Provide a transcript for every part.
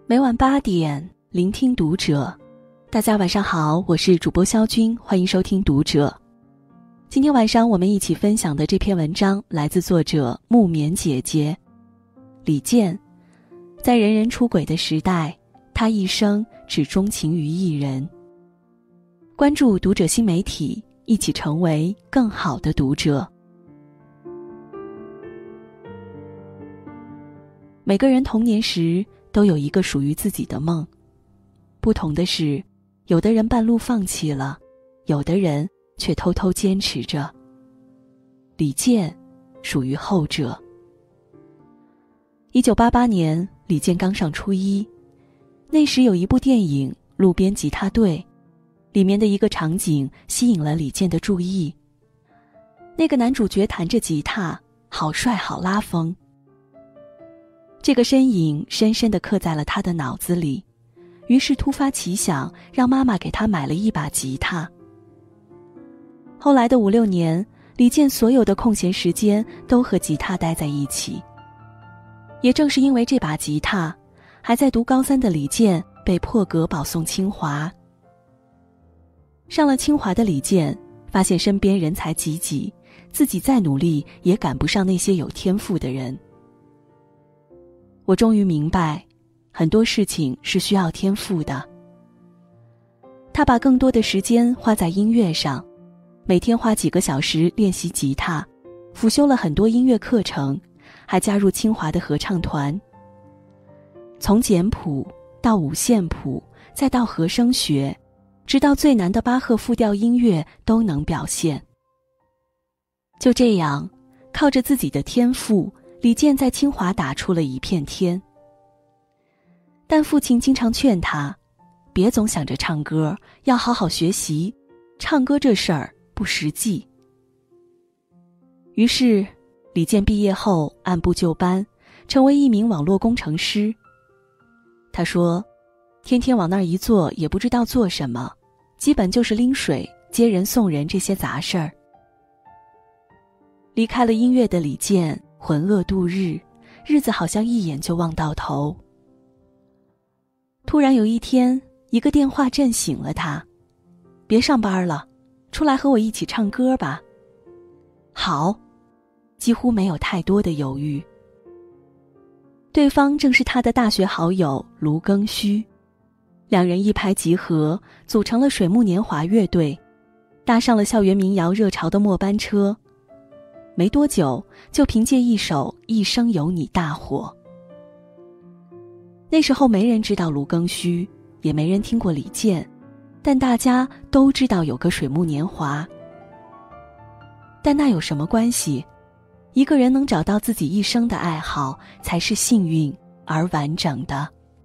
每晚8点，聆听读者。大家晚上好，我是主播肖军，欢迎收听读者。今天晚上我们一起分享的这篇文章来自作者木棉姐姐。李健，在人人出轨的时代，他一生只钟情于一人。关注读者新媒体，一起成为更好的读者。每个人童年时都有一个属于自己的梦，不同的是，有的人半路放弃了，有的人却偷偷坚持着。李健属于后者。1988年，李健刚上初一，那时有一部电影《路边吉他队》，里面的一个场景吸引了李健的注意。那个男主角弹着吉他，好帅好拉风。这个身影深深地刻在了他的脑子里，于是突发奇想，让妈妈给他买了一把吉他。后来的5、6年，李健所有的空闲时间都和吉他待在一起。也正是因为这把吉他，还在读高3的李健被破格保送清华。上了清华的李健发现身边人才济济，自己再努力也赶不上那些有天赋的人。我终于明白，很多事情是需要天赋的。他把更多的时间花在音乐上，每天花几个小时练习吉他，辅修了很多音乐课程，还加入清华的合唱团。从简谱到五线谱，再到和声学，直到最难的巴赫复调音乐都能表现。就这样，靠着自己的天赋，李健在清华打出了一片天。但父亲经常劝他，别总想着唱歌，要好好学习，唱歌这事儿不实际。于是，李健毕业后按部就班，成为一名网络工程师。他说，天天往那儿一坐，也不知道做什么，基本就是拎水、接人送人这些杂事儿。离开了音乐的李健浑噩度日，日子好像一眼就望到头。突然有一天，一个电话震醒了他，别上班了，出来和我一起唱歌吧。好，几乎没有太多的犹豫。对方正是他的大学好友卢庚戌，两人一拍即合，组成了水木年华乐队，搭上了校园民谣热潮的末班车。没多久，就凭借一首《一生有你》大火。那时候没人知道卢庚戌，也没人听过李健，但大家都知道有个水木年华。但那有什么关系？一个人能找到自己一生的爱好，才是幸运而完整的。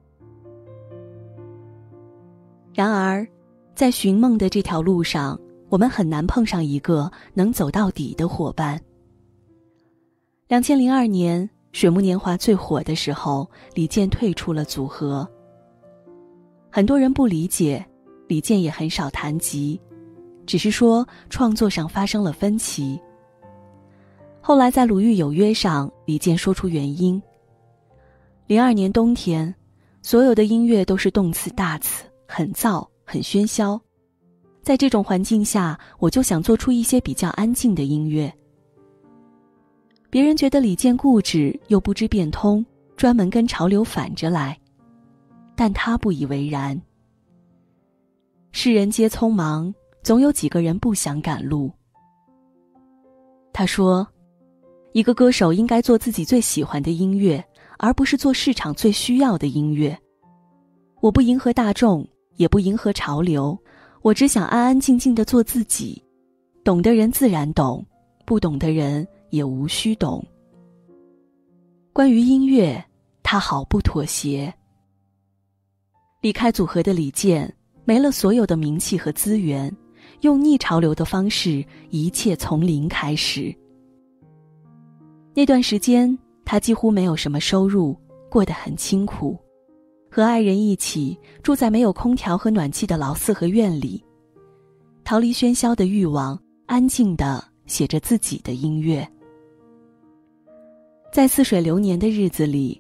然而，在寻梦的这条路上，我们很难碰上一个能走到底的伙伴。2002年，水木年华最火的时候，李健退出了组合。很多人不理解，李健也很少谈及，只是说创作上发生了分歧。后来在《鲁豫有约》上，李健说出原因。02年冬天，所有的音乐都是动次大次，很燥，很喧嚣。在这种环境下，我就想做出一些比较安静的音乐。别人觉得李健固执又不知变通，专门跟潮流反着来，但他不以为然。世人皆匆忙，总有几个人不想赶路。他说，一个歌手应该做自己最喜欢的音乐，而不是做市场最需要的音乐。我不迎合大众，也不迎合潮流，我只想安安静静地做自己。懂的人自然懂，不懂的人也无需懂。关于音乐，他毫不妥协。离开组合的李健，没了所有的名气和资源，用逆潮流的方式，一切从零开始。那段时间，他几乎没有什么收入，过得很清苦，和爱人一起住在没有空调和暖气的老四合院里，逃离喧嚣的欲望，安静地写着自己的音乐。在似水流年的日子里，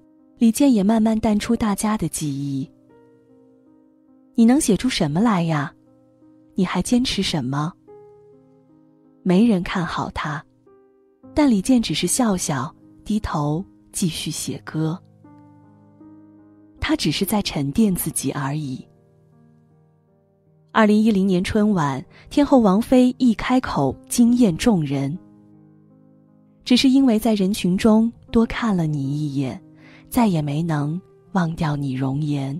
李健也慢慢淡出大家的记忆。你能写出什么来呀？你还坚持什么？没人看好他，但李健只是笑笑，低头继续写歌。他只是在沉淀自己而已。2010年春晚，天后王菲一开口惊艳众人，只是因为在人群中多看了你一眼，再也没能忘掉你容颜。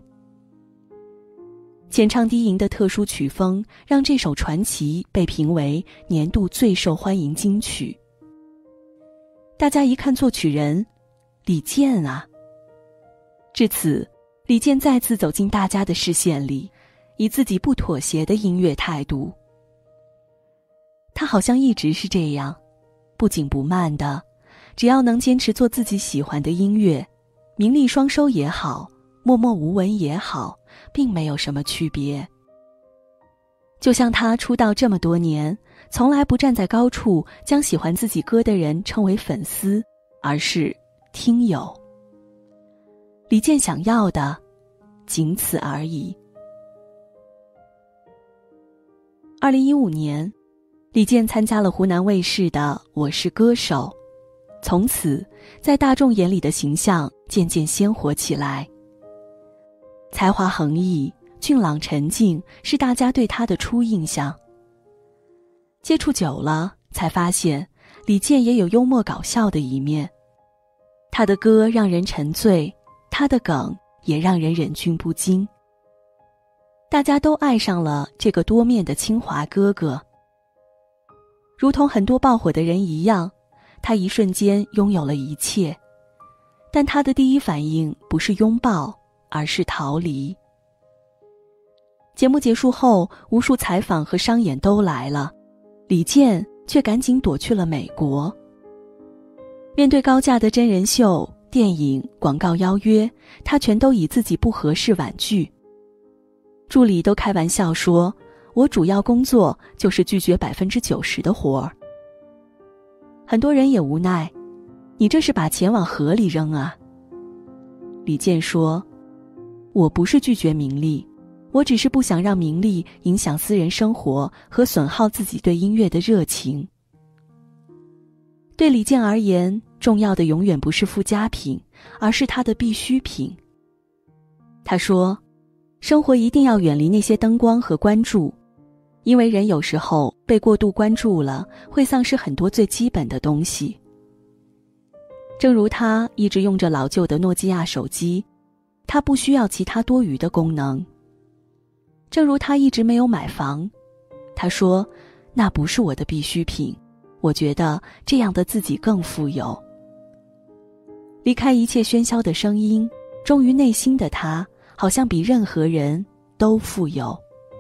浅唱低吟的特殊曲风让这首传奇被评为年度最受欢迎金曲。大家一看作曲人，李健啊！至此，李健再次走进大家的视线里，以自己不妥协的音乐态度。他好像一直是这样，不紧不慢的，只要能坚持做自己喜欢的音乐，名利双收也好，默默无闻也好，并没有什么区别。就像他出道这么多年，从来不站在高处将喜欢自己歌的人称为粉丝，而是听友。李健想要的仅此而已。2015年，李健参加了湖南卫视的《我是歌手》，从此在大众眼里的形象渐渐鲜活起来。才华横溢，俊朗沉静，是大家对他的初印象。接触久了，才发现李健也有幽默搞笑的一面。他的歌让人沉醉，他的梗也让人忍俊不禁。大家都爱上了这个多面的清华哥哥。如同很多爆火的人一样，他一瞬间拥有了一切，但他的第一反应不是拥抱，而是逃离。节目结束后，无数采访和商演都来了，李健却赶紧躲去了美国。面对高价的真人秀、电影、广告邀约，他全都以自己不合适婉拒。助理都开玩笑说，我主要工作就是拒绝90%的活儿。很多人也无奈，你这是把钱往河里扔啊。李健说，我不是拒绝名利，我只是不想让名利影响私人生活和损耗自己对音乐的热情。对李健而言，重要的永远不是附加品，而是他的必需品。他说，生活一定要远离那些灯光和关注，因为人有时候被过度关注了，会丧失很多最基本的东西。正如他一直用着老旧的诺基亚手机，他不需要其他多余的功能。正如他一直没有买房，他说，那不是我的必需品，我觉得这样的自己更富有。离开一切喧嚣的声音，忠于内心的他，好像比任何人都富有。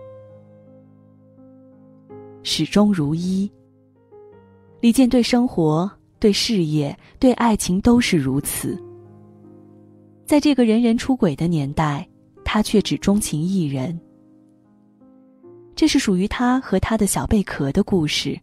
始终如一。李健对生活、对事业、对爱情都是如此。在这个人人出轨的年代，他却只钟情一人。这是属于他和他的小贝壳的故事。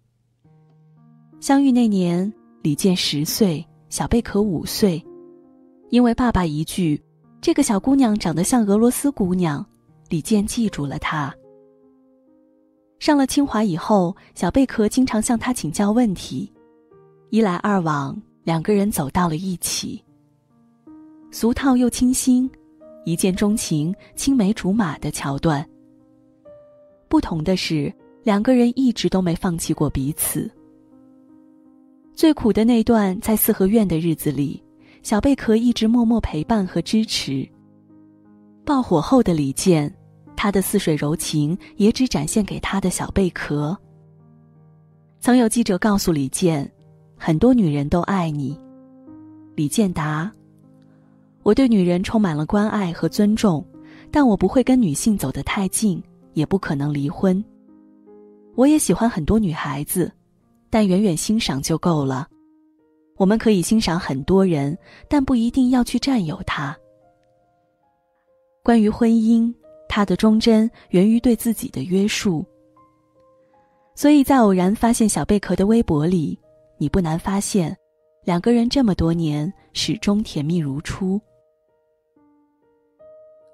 相遇那年，李健10岁，小贝壳5岁。因为爸爸一句，这个小姑娘长得像俄罗斯姑娘，李健记住了她。上了清华以后，小贝壳经常向他请教问题，一来二往，两个人走到了一起。俗套又清新，一见钟情、青梅竹马的桥段。不同的是，两个人一直都没放弃过彼此。最苦的那段在四合院的日子里，小贝壳一直默默陪伴和支持。爆火后的李健，他的似水柔情也只展现给他的小贝壳。曾有记者告诉李健，很多女人都爱你。李健答，我对女人充满了关爱和尊重，但我不会跟女性走得太近，也不可能离婚。我也喜欢很多女孩子，但远远欣赏就够了。我们可以欣赏很多人，但不一定要去占有她。关于婚姻，他的忠贞源于对自己的约束。所以在偶然发现小贝壳的微博里，你不难发现，两个人这么多年始终甜蜜如初。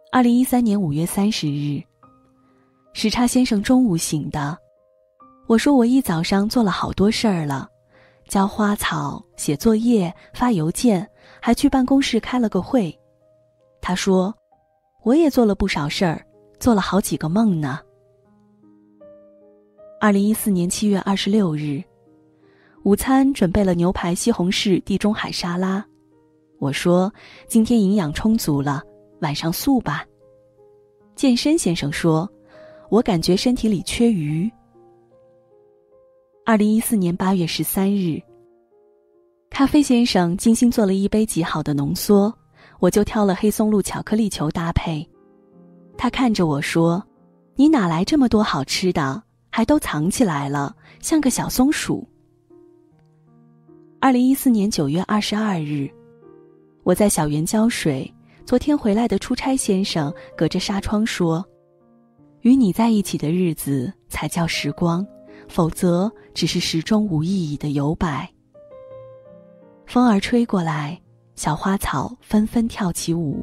2013年5月30日，时差先生中午醒的。我说我一早上做了好多事儿了，浇花草、写作业、发邮件，还去办公室开了个会。他说，我也做了不少事儿，做了好几个梦呢。2014年7月26日，午餐准备了牛排、西红柿、地中海沙拉。我说，今天营养充足了，晚上素吧。健身先生说，我感觉身体里缺鱼。2014年8月13日，咖啡先生精心做了一杯极好的浓缩，我就挑了黑松露巧克力球搭配。他看着我说，你哪来这么多好吃的，还都藏起来了，像个小松鼠。2014年9月22日，我在小园浇水，昨天回来的出差先生隔着纱窗说，与你在一起的日子才叫时光，否则只是时中无意义的游摆。风儿吹过来，小花草纷纷跳起舞。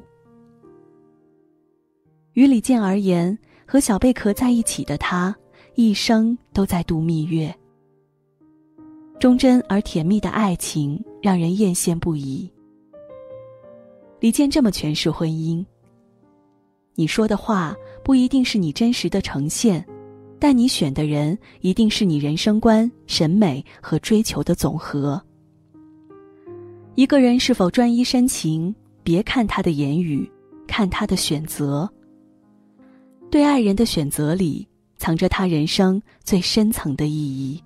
于李健而言，和小贝壳在一起的他，一生都在度蜜月。忠贞而甜蜜的爱情让人艳羡不已。李健这么诠释婚姻，你说的话不一定是你真实的呈现，但你选的人一定是你人生观、审美和追求的总和。一个人是否专一深情，别看他的言语，看他的选择。对爱人的选择里，藏着他人生最深层的意义。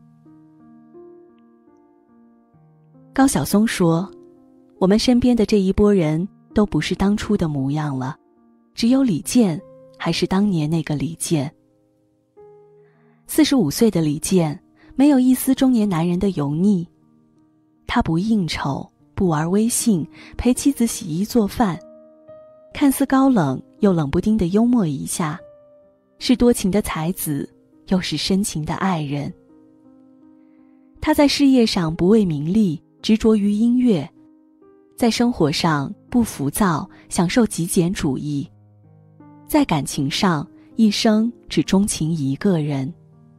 高晓松说，我们身边的这一波人都不是当初的模样了，只有李健还是当年那个李健。45岁的李健没有一丝中年男人的油腻，他不应酬，不玩微信，陪妻子洗衣做饭，看似高冷又冷不丁的幽默一下，是多情的才子，又是深情的爱人。他在事业上不为名利，执着于音乐，在生活上不浮躁，享受极简主义，在感情上一生只钟情一个人。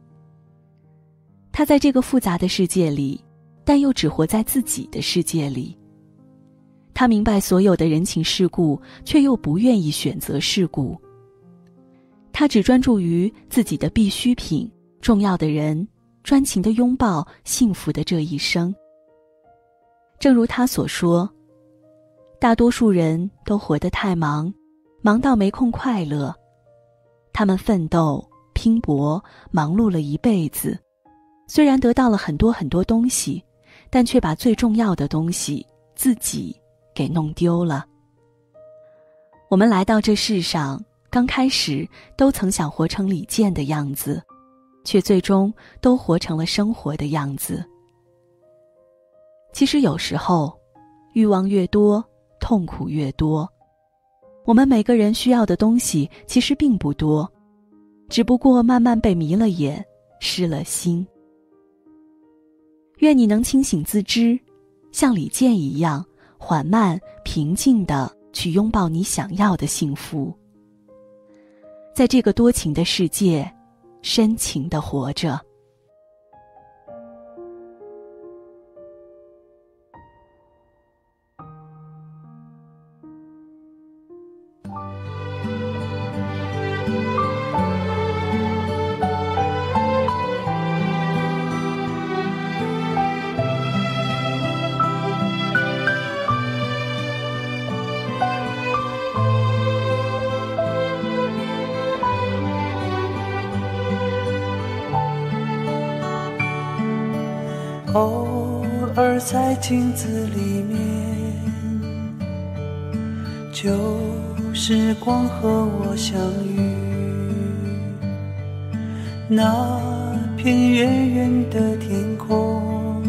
他在这个复杂的世界里，但又只活在自己的世界里。他明白所有的人情世故，却又不愿意选择世故。他只专注于自己的必需品、重要的人、专情的拥抱、幸福的这一生。正如他所说，大多数人都活得太忙，忙到没空快乐。他们奋斗、拼搏、忙碌了一辈子，虽然得到了很多很多东西，但却把最重要的东西自己给弄丢了。我们来到这世上，刚开始都曾想活成李健的样子，却最终都活成了生活的样子。其实有时候，欲望越多，痛苦越多。我们每个人需要的东西其实并不多，只不过慢慢被迷了眼，失了心。愿你能清醒自知，像李健一样，缓慢平静地去拥抱你想要的幸福。在这个多情的世界，深情地活着。 偶尔在镜子里面，旧时光和我相遇，那片远远的天空，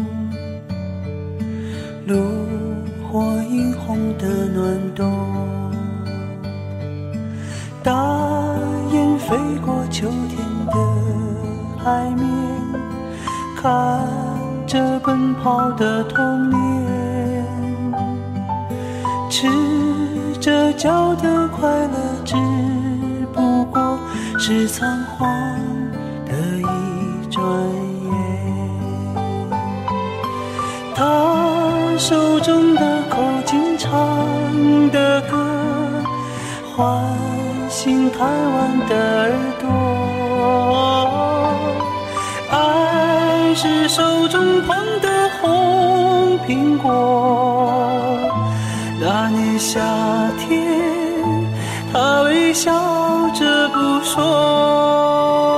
炉火映红的暖冬，大雁飞过秋天的海面，看着奔跑的童年，赤这叫的快乐，只不过是仓皇的一转眼。他手中的口琴唱的歌，唤醒台湾的耳朵。爱是手中捧的红苹果，那年夏天他微笑着不说。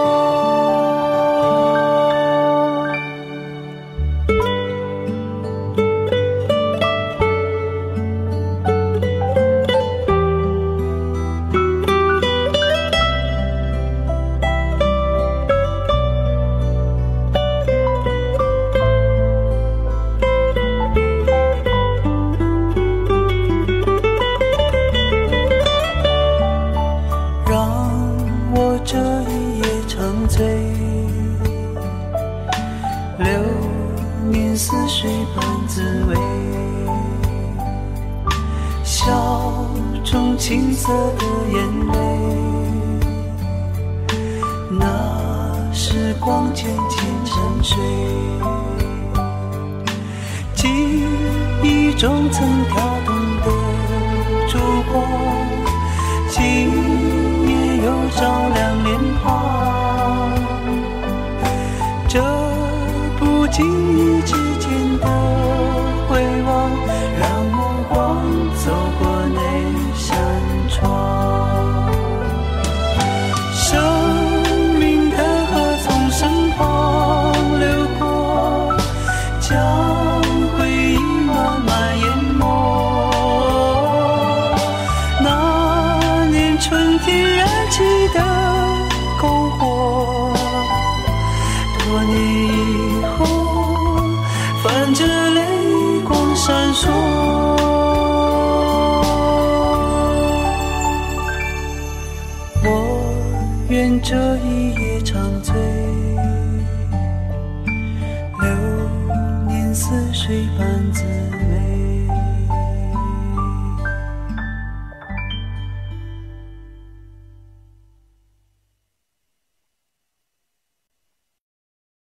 似水般滋味，笑中青涩的眼泪，那时光渐渐沉睡，记忆中曾跳动的烛光，今夜又照亮脸庞，这不经意之间的回望，让目光走过那扇窗。生命的河从身旁流过，将回忆慢慢淹没。那年春天燃起的篝火，多年以后泛着泪光闪烁。我愿这一夜长醉，